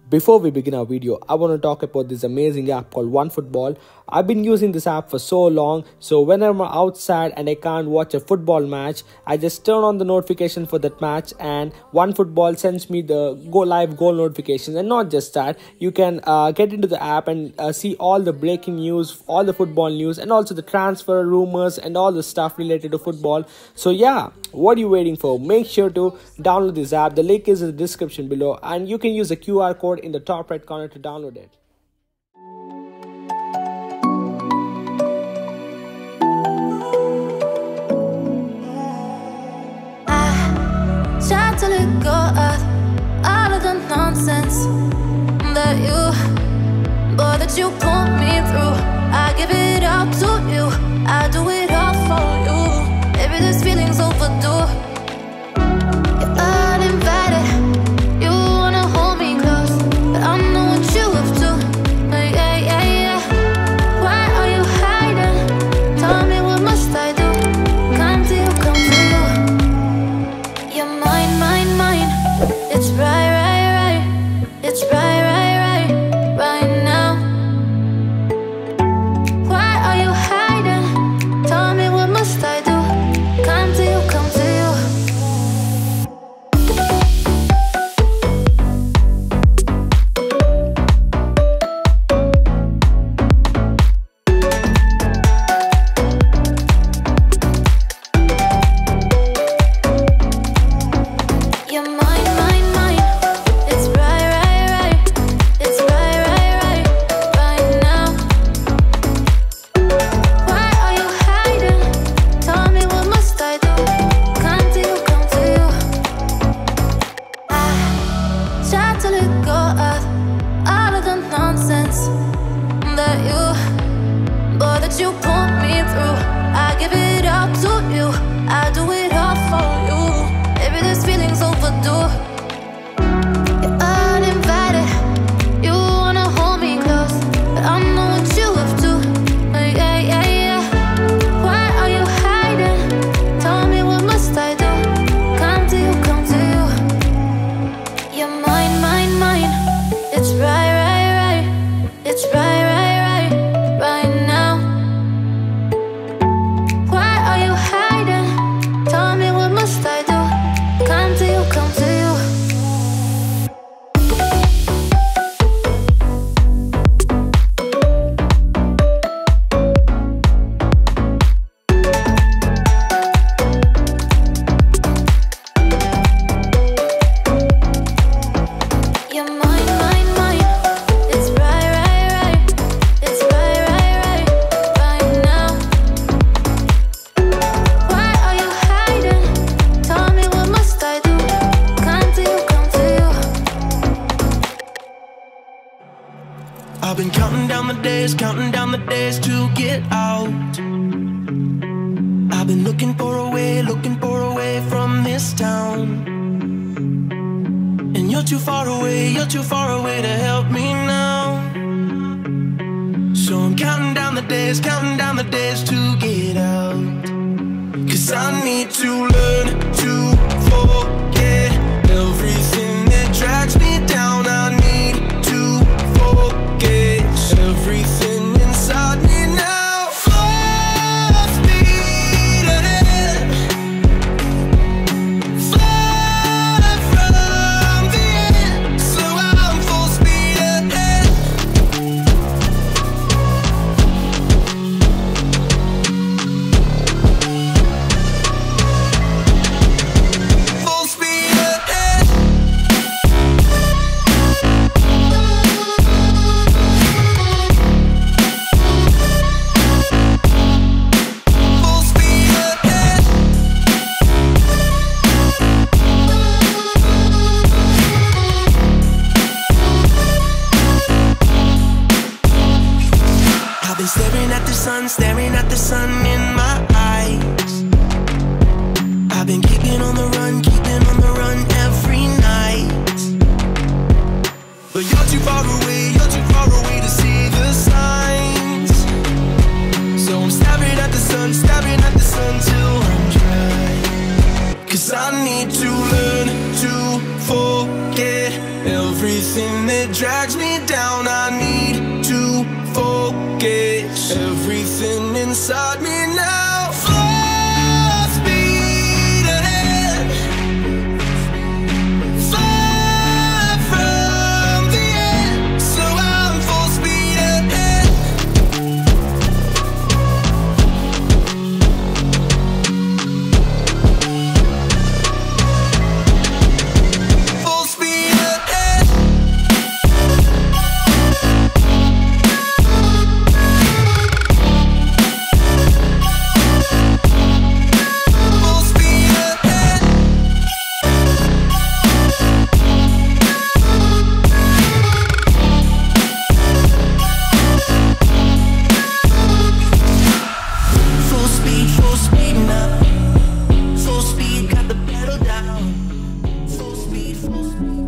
Before we begin our video, I want to talk about this amazing app called OneFootball. I've been using this app for so long, so whenever I'm outside and I can't watch a football match, I just turn on the notification for that match and OneFootball sends me the live goal notifications. And not just that, you can get into the app and see all the breaking news, all the football news, and also the transfer rumors and all the stuff related to football. So yeah, what are you waiting for? Make sure to download this app. The link is in the description below, and you can use the QR code in the top right corner to download it. I tried to let go of all of the nonsense that you put me through. I give it all to you, I do it all for you. Maybe this feeling's overdue. You're uninvited, you wanna hold me close, but I know what you have to. Yeah. Why are you hiding? Tell me, what must I do? Come to you, come to you. You're mine. It's right. It's right now. Why are you hiding? Tell me, what must I do? Come to you, come to you. You're mine. It's right. It's right now. Why are you hiding? Tell me, what must I do? Come to you, come to you. I tried to let go of all of the nonsense that you put me through. I give it all to you, I do it all for you. Maybe this feeling's overdue. You're uninvited, you wanna hold me close, but I know what you have to. Yeah. Why are you hiding? Tell me, what must I do? Come to you, come to you. You're mine. It's right. It's right now. Why are you hiding? Tell me, what must I do? Come to you, come to you. You're mine. It's right. It's right now. Why are you hiding? Tell me, what must I do? Come to you, come to you. I've been counting down the days to get out. I've been looking for a way from this town. And you're too far away to help me now. So I'm counting down the days to get out. 'Cause I need to learn to forget everything that drags me down. I need to forget everything inside me now. Full speed ahead, far from the end. So I'm full speed ahead. Full speed ahead. Full speed ahead. I've been staring at the sun in my eyes. I've been keeping on the run every night. But you're too far away to see the signs. So I'm staring at the sun till I'm dry. 'Cause I need to learn to forget everything everything that drags me down. I need to focus. Everything inside me now. Full speed ahead. Far from the end. So I'm full speed ahead. Full speed ahead. Full speed ahead. Full speed now. Full speed, got the pedal down. Full speed, full speed.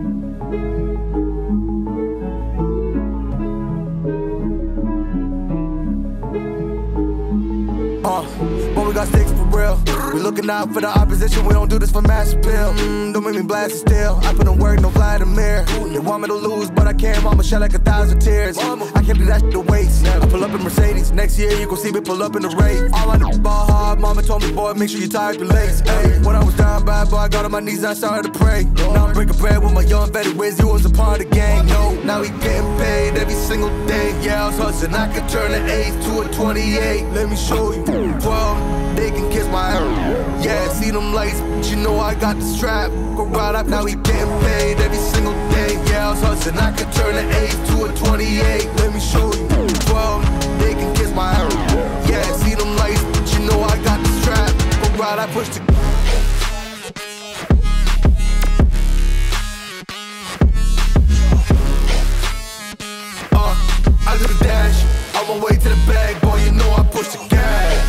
When we got sticks for real. We looking out for the opposition, we don't do this for mass appeal. Don't make me blast it still. I put in work, no Vladimir. They want me to lose, but I can't. Mama shed like 1,000 tears. I can't do that shit to waste. I pull up in Mercedes. Next year you gon' see me pull up in the race. All I know is ball hard. Mama told me, boy, make sure you tie up your legs. Hey, when I was down bad, boy, I got on my knees and I started to pray. Now I'm breaking bread with my young vet Wiz. He was a part of the gang. No, now he getting paid every single day. Yeah, I was hustling. I could turn an 8 to a 28. Let me show you. 12, they can kiss my ass. Yeah, see them lights, but you know I got the strap. Go right up, now he getting paid every single day. Yeah, I was hustling, I could turn an 8 to a 28. Let me show you. 12, they can kiss my ass. Yeah, see them lights, but you know I got the strap. Go right, I push the. I do the dash, on my way to the bag, boy, you know I push the gas.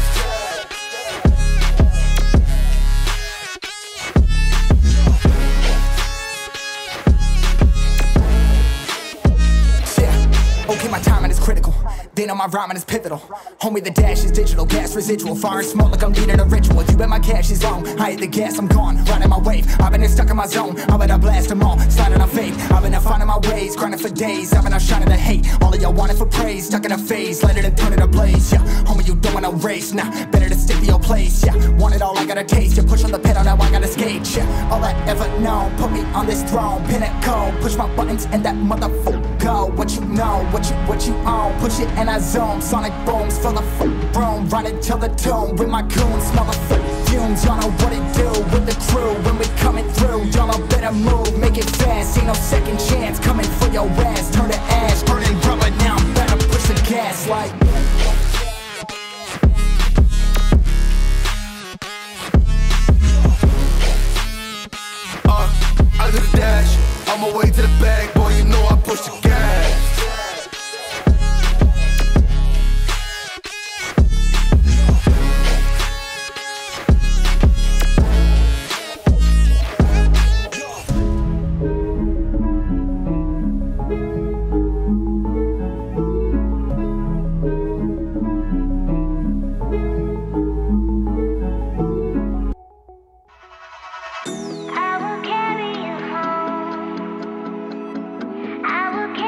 Okay, my timing is critical. Then on my rhyming is pivotal. Homie, the dash is digital, gas residual. Fire and smoke like I'm leading a ritual. You bet my cash is long. I hit the gas, I'm gone. Riding my wave. I've been here stuck in my zone. I bet I blast them all. Sliding on faith. I've been out finding my ways. Grinding for days. I've been out shining the hate. All of y'all wanted for praise. Stuck in a phase. Let it turn it ablaze. Yeah, homie, you don't want no race. Nah, better to stick to your place. Yeah, want it all, I gotta taste. You push on the pedal, now I gotta skate. Yeah, all I ever known. Put me on this throne. Pinnacle. Push my buttons and that motherfucker go. What you know, what you own. Push it and I zone. Sonic booms for the room. Run it till the tomb with my goons. Smell the fumes. Y'all know what it do with the crew when we coming through. Y'all know better move, make it fast. Ain't no second chance coming for your ass. Turn to ash, burning rubber. Now I'm better push the gas like. I do the dash, on my way to the bag, boy, you know I push the gas. I will carry you home. I will